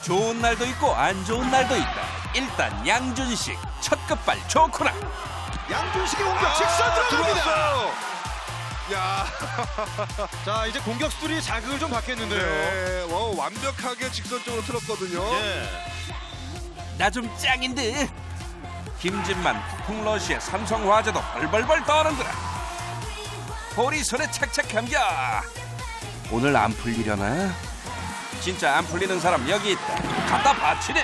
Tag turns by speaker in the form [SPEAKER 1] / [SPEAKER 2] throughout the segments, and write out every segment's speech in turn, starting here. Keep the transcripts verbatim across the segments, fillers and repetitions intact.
[SPEAKER 1] 좋은 날도 있고 안 좋은 날도 있다. 일단 양준식 첫 끝발 좋구나.
[SPEAKER 2] 양준식의 공격
[SPEAKER 3] 아,
[SPEAKER 2] 직선 들어갑니다.
[SPEAKER 3] 들어왔어요. 야,
[SPEAKER 2] 자 이제 공격수들이 자극을 좀 받겠는데요.
[SPEAKER 3] 네, 와, 완벽하게 직선적으로 틀었거든요.
[SPEAKER 2] 예.
[SPEAKER 1] 나 좀 짱인데. 김진만 폭풍러시에 삼성화재도 벌벌벌 떠는구나. 볼이 손에 착착 감겨. 오늘 안 풀리려나? 진짜 안 풀리는 사람 여기 있다. 갖다 바치네.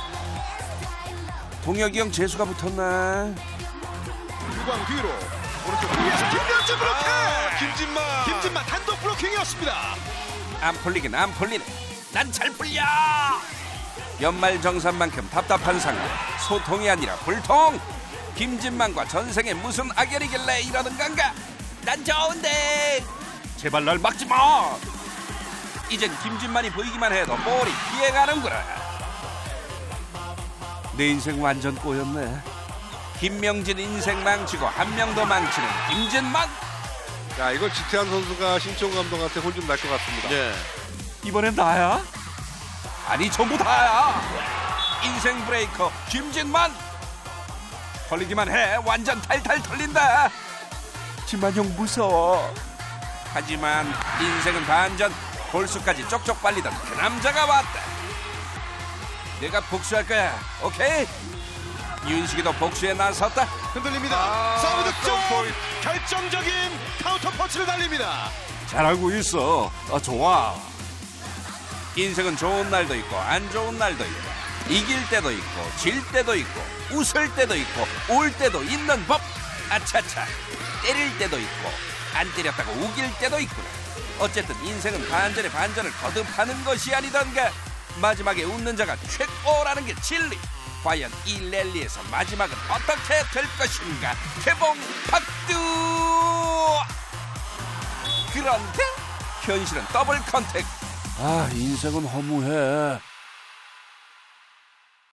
[SPEAKER 1] 동혁이 형 재수가 붙었나?
[SPEAKER 2] 유광 뒤로 오른쪽 위에서 김명준 블로킹.
[SPEAKER 3] 아, 김진만.
[SPEAKER 2] 김진만 단독 블로킹이었습니다.
[SPEAKER 1] 안 풀리긴 안 풀리네. 난 잘 풀려. 연말 정산만큼 답답한 상황. 소통이 아니라 불통. 김진만과 전생에 무슨 악연이길래 이러는 건가? 난 좋은데 제발 날 막지 마. 이젠 김진만이 보이기만 해도 볼이 피해가는구나. 내 인생 완전 꼬였네. 김명진 인생 망치고 한 명 더 망치는 김진만.
[SPEAKER 3] 야, 이거 지태한 선수가 신청 감독한테 혼 좀 날 것 같습니다.
[SPEAKER 2] 예.
[SPEAKER 1] 이번엔 나야? 아니 전부 다야. 인생 브레이커 김진만. 털리기만 해 완전 탈탈 털린다. 진만 형 무서워. 하지만 인생은 반전. 골수까지 쪽쪽 빨리던 그 남자가 왔다. 내가 복수할 거야. 오케이? 윤식이도 복수에 나섰다.
[SPEAKER 2] 흔들립니다.
[SPEAKER 3] 아,
[SPEAKER 2] 서브 득점.
[SPEAKER 3] 포인트.
[SPEAKER 2] 결정적인 카운터 펀치를 날립니다.
[SPEAKER 1] 잘하고 있어. 아, 좋아. 인생은 좋은 날도 있고 안 좋은 날도 있고 이길 때도 있고 질 때도 있고 웃을 때도 있고 울 때도 있는 법. 아차차. 때릴 때도 있고 안 때렸다고 우길 때도 있구나. 어쨌든 인생은 반전에 반전을 거듭하는 것이 아니던가. 마지막에 웃는 자가 최고라는 게 진리. 과연 이 랠리에서 마지막은 어떻게 될 것인가. 개봉 박두. 그런데 현실은 더블 컨택. 아, 인생은 허무해.